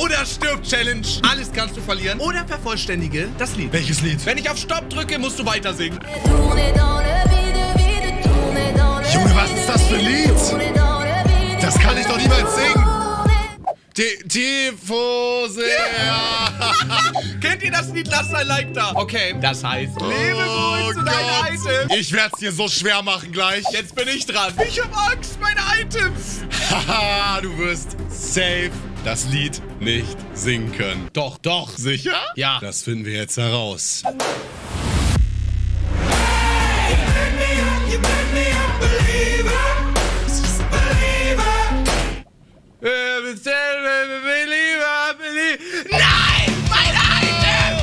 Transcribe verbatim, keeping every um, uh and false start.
oder stirb Challenge. Alles kannst du verlieren. Oder vervollständige das Lied. Welches Lied? Wenn ich auf Stopp drücke, musst du weiter singen. Junge, was ist das für ein Lied? Das kann ich doch niemals singen. Tifose. Kennt ihr das Lied? Lasst ein Like da. Okay, das heißt, Oh lebe wohl zu deinen Items. Ich werd's dir so schwer machen gleich. Jetzt bin ich dran. Ich hab Angst, meine Items. Haha, du wirst safe das Lied nicht singen können. Doch, doch. Sicher? Ja. Das finden wir jetzt heraus.